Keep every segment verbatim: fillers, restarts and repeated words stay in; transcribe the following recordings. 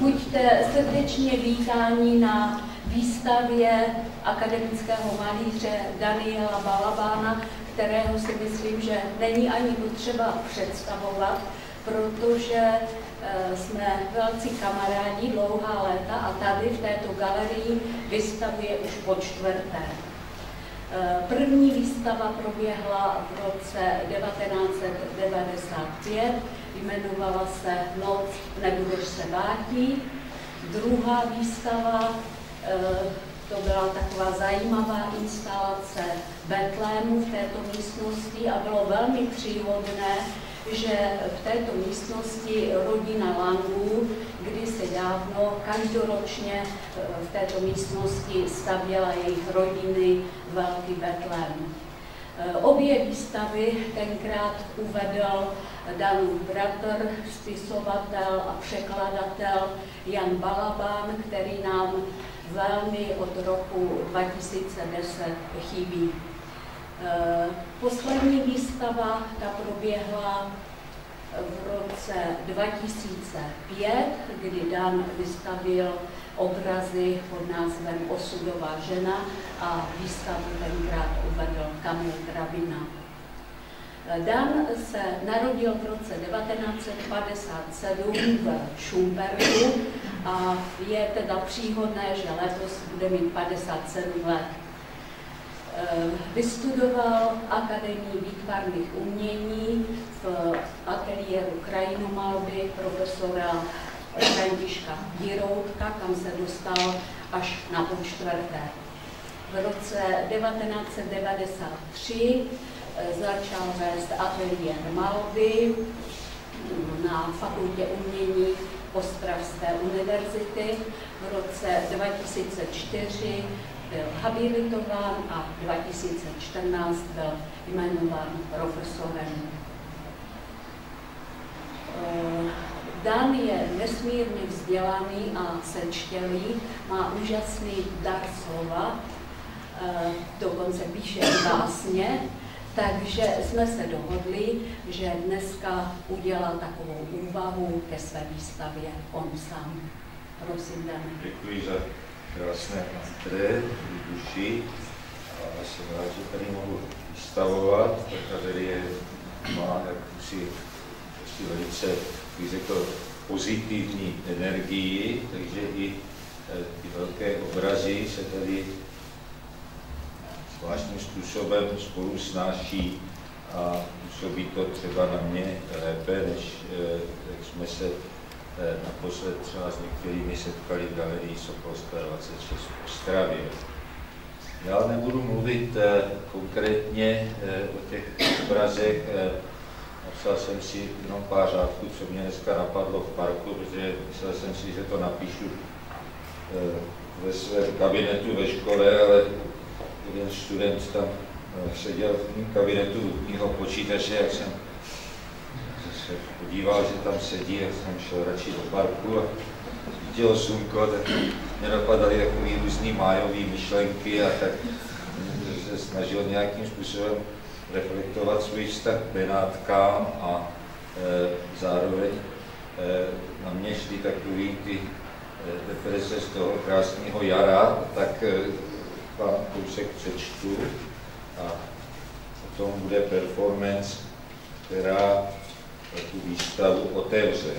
Buďte srdečně vítáni na výstavě akademického malíře Daniela Balabána, kterého si myslím, že není ani potřeba představovat, protože jsme velcí kamarádi dlouhá léta a tady v této galerii vystavuje už po čtvrté. První výstava proběhla v roce devatenáct set devadesát pět, jmenovala se Noc nebudeš se bátí. Druhá výstava, to byla taková zajímavá instalace Betlému v této místnosti a bylo velmi příhodné, že v této místnosti rodina Langů kdysi dávno každoročně v této místnosti stavěla jejich rodiny velký Betlém. Obě výstavy tenkrát uvedl Danův bratr, spisovatel a překladatel Jan Balabán, který nám velmi od roku dva tisíce deset chybí. Poslední výstava ta proběhla v roce dva tisíce pět, kdy Dan vystavil obrazy pod názvem Osudová žena a výstavu tenkrát uvedl Kamil Drabina. Dan se narodil v roce devatenáct set padesát sedm v Šumperku a je teda příhodné, že letos bude mít padesát sedm let. Vystudoval Akademii výtvarných umění v ateliéru krajinomalby profesora Františka Jiroutka, kam se dostal až na počtvrté. V roce devatenáct set devadesát tři začal vést ateliér malby na Fakultě umění Ostravské univerzity. V roce dva tisíce čtyři byl habilitován a dva tisíce čtrnáct byl jmenován profesorem. Dan je nesmírně vzdělaný a sečtělý, má úžasný dar slova, dokonce píše básně, takže jsme se dohodli, že dneska udělal takovou úvahu ke své výstavě on sám. Prosím, Dan. Děkuji za krásné nástroje, duši. A jsem rád, že tady mohu vystavovat. Ta galerie má jakousi velice, bych řekl, pozitivní energii, takže i ty velké obrazy se tady zvláštním způsobem spolu snáší a působí to třeba na mě lépe, než jak jsme se naposled třeba s některými setkali v galerii Sokolská dvacet šest v Ostravě. Já nebudu mluvit konkrétně o těch obrazech, napsal jsem si jenom pár řádků, co mě dneska napadlo v parku, protože myslel jsem si, že to napíšu ve svém kabinetu ve škole, ale jeden student tam seděl v mém kabinetu u mého počítače, jak jsem se podíval, že tam sedí, jak jsem šel radši do parku a svítilo slunko, tak mě napadaly takové různý májové myšlenky a tak se snažil nějakým způsobem reflektovat svůj vztah k Benátkám a e, zároveň e, na mě šly takový ty e, deprese z toho krásného jara, tak e, vám kousek přečtu a potom bude performance, která tu výstavu otevře.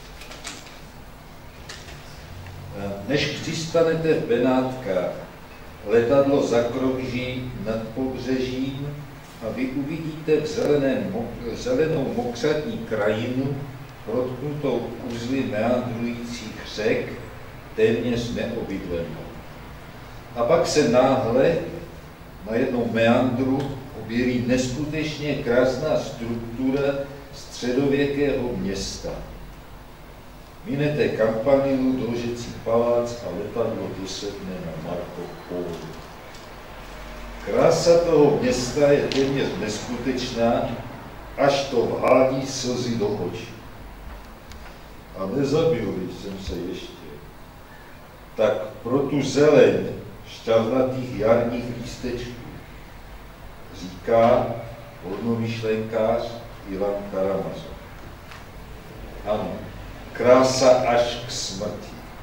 Než přistanete v Benátkách, letadlo zakrouží nad pobřežím a vy uvidíte v zeleném, zelenou mokřadní krajinu, protknutou uzly meandrujících řek, téměř neobydlenou. A pak se náhle na jednom meandru objeví neskutečně krásná struktura středověkého města. Minete Kampanilu, Dloužecí palác a letadlo dosedne na Marco Polo. Krása toho města je téměř neskutečná, až to vhádí slzy do očí. A nezabil jsem se ještě. Tak pro tu zeleň šťavnatých jarních lístečků říká hodnomyšlenkář Ivan Karamazov. Ano, krása až k smrti.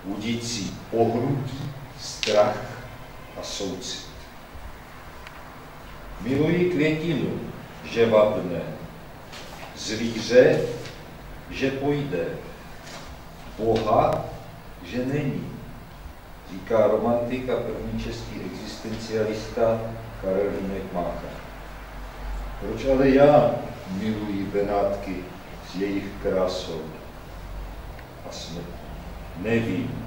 budící pohnutí, strach a soucit. Miluji květinu, že vabne, zvíře, že pojde, Boha, že není, říká romantik a první český existencialista Karel Hynek Mácha. Proč ale já miluji Benátky s jejich krásou a smrtí? Nevím.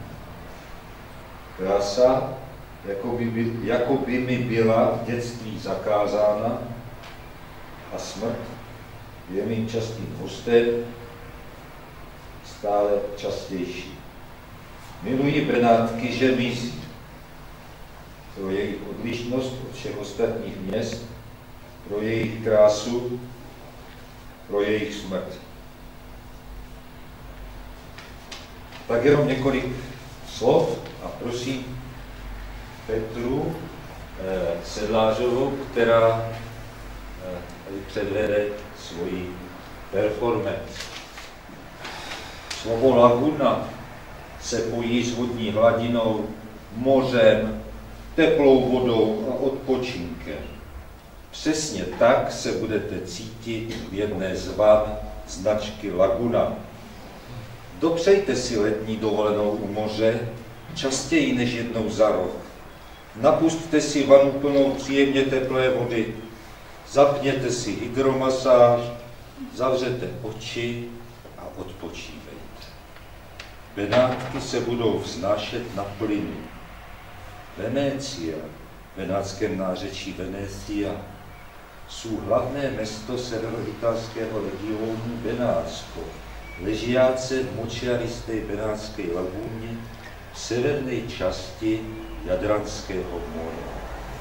Krása, jako by, jako by mi byla v dětství zakázána, a smrt je mým častým hostem, stále častější. Miluji Benátky, že mizí. Pro jejich odlišnost od všech ostatních měst, pro jejich krásu, pro jejich smrt. Tak jenom několik slov a prosím Petru eh, Sedlářovou, která eh, předvede svoji performance. Slovo laguna se pojí s vodní hladinou, mořem, teplou vodou a odpočinkem. Přesně tak se budete cítit v jedné z van značky Laguna. Dopřejte si letní dovolenou u moře, častěji než jednou za rok. Napusťte si vanu plnou příjemně teplé vody, zapněte si hydromasáž, zavřete oči a odpočívejte. Benátky se budou vznášet na plynu. Venecia, v benátském nářečí Venecia, sú hlavné mesto severoitalského regionu Benátsko, ležiace v močiaristej Benátskej lagúne v severnej časti Jadranského mora.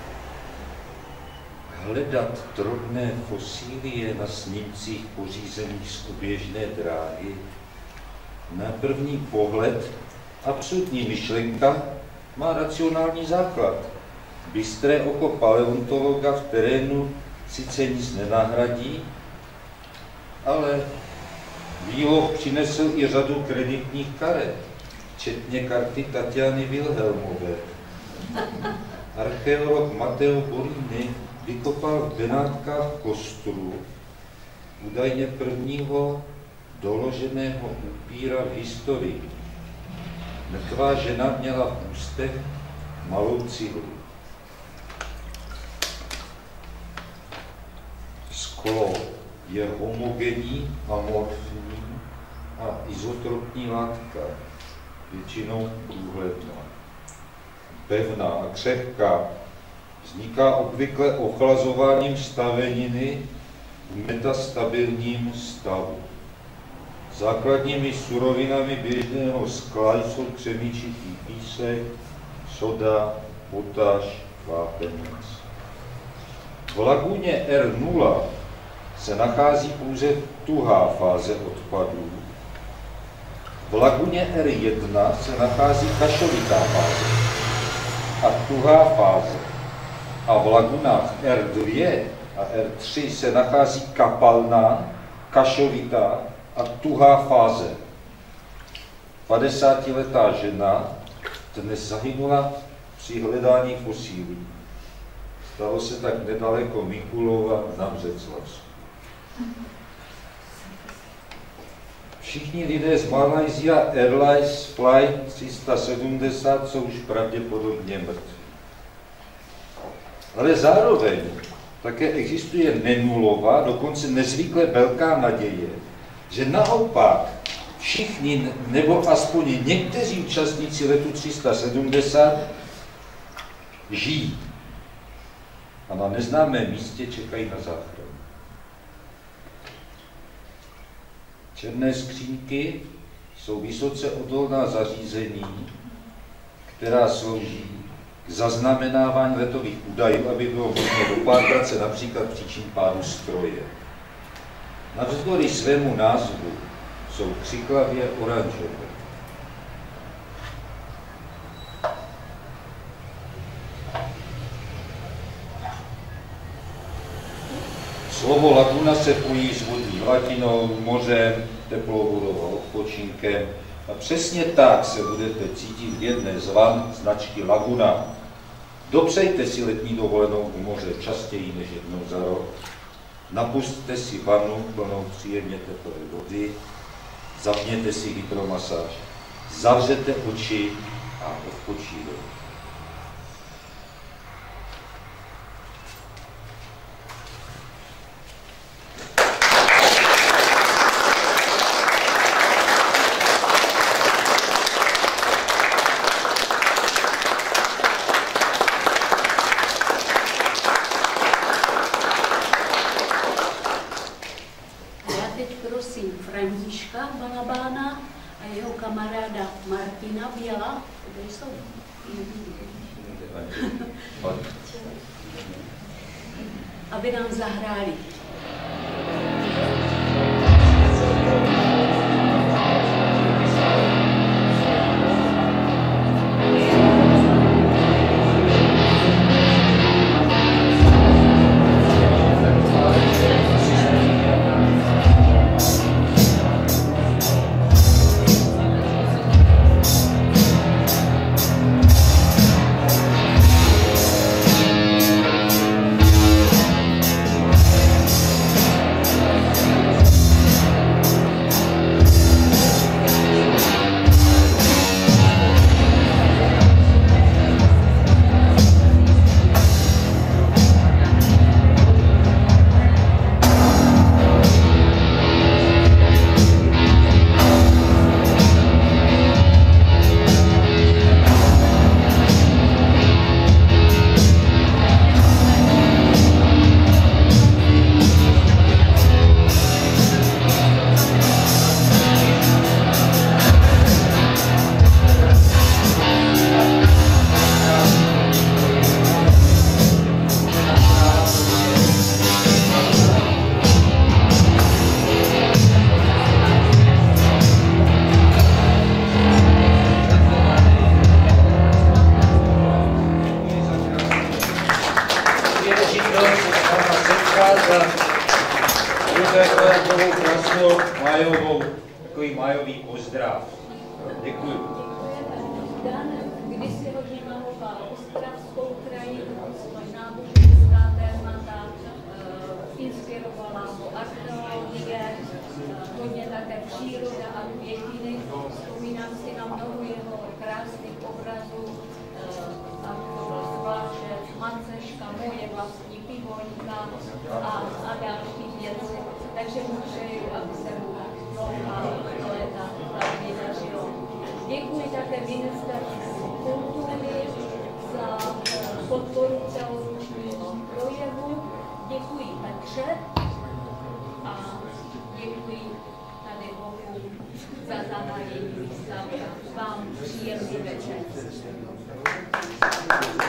Hledat drobné fosílie na snímcích pořízených z oběžné dráhy, na první pohled absurdní myšlenka má racionální základ. Bystré oko paleontologa v terénu sice nic nenahradí, ale výlov přinesl i řadu kreditních karet, včetně karty Tatiany Wilhelmové. Archeolog Matteo Borini vykopal v Benátkách kostru, údajně prvního doloženého upíra v historii. Mrtvá žena měla v ústech malou cihlu. Sklo je homogenní, amorfní a izotropní látka, většinou průhledná. Pevná a křehká, vzniká obvykle ochlazováním staveniny v metastabilním stavu. Základními surovinami běžného skla jsou křemičitý písek, soda, potáš, vápenec. V laguně R nula se nachází pouze tuhá fáze odpadů. V laguně R jedna se nachází kašovitá fáze a tuhá fáze. A v lagunách R dva a R tři se nachází kapalná, kašovitá a tuhá fáze. padesátiletá žena dnes zahynula při hledání fosílí. Stalo se tak nedaleko Mikulova na Břeclavsku. Všichni lidé z Malaysia Airlines Flight tři sta sedmdesát jsou už pravděpodobně mrtví. Ale zároveň také existuje nenulová, dokonce nezvykle velká naděje, že naopak všichni, nebo aspoň někteří účastníci letu tři sta sedmdesát žijí a na neznámém místě čekají na záchranu. Černé skřínky jsou vysoce odolná zařízení, která slouží k zaznamenávání letových údajů, aby bylo možné dopátrat se například příčin pádu stroje. Navzdory svému názvu jsou křiklavě oranžové. Slovo laguna se pojí s vodní hladinou, mořem, teplou vodou a odpočinkem. A přesně tak se budete cítit v jedné z van značky Laguna. Dopřejte si letní dovolenou u moře častěji než jednou za rok. Napusťte si vanu plnou příjemně teplé vody. Zapněte si hydromasáž. Zavřete oči a odpočívejte. Františka Balabána a jeho kamaráda Martina Běla, kde jsou? Aby nám zahráli. Májovou, takový májový pozdrav. Děkuji. Dan kdysi hodně maloval ostravskou krajinu, svoje náboženská témata, inspirovala ho archeologie, hodně také příroda a květiny. Vzpomínám si na mnoho jeho krásných obrazů, a to byl zvláště Maceška, moje vlastní pivoňka a, a další věci. Takže mu přeju, aby se mu dlouhá léta hlavně dařilo. Děkuji také Ministerstvu kultury za podporu celoročního projevu. Děkuji Petře a děkuji tady Bohu za zahájení výstavy. Vám příjemný večer.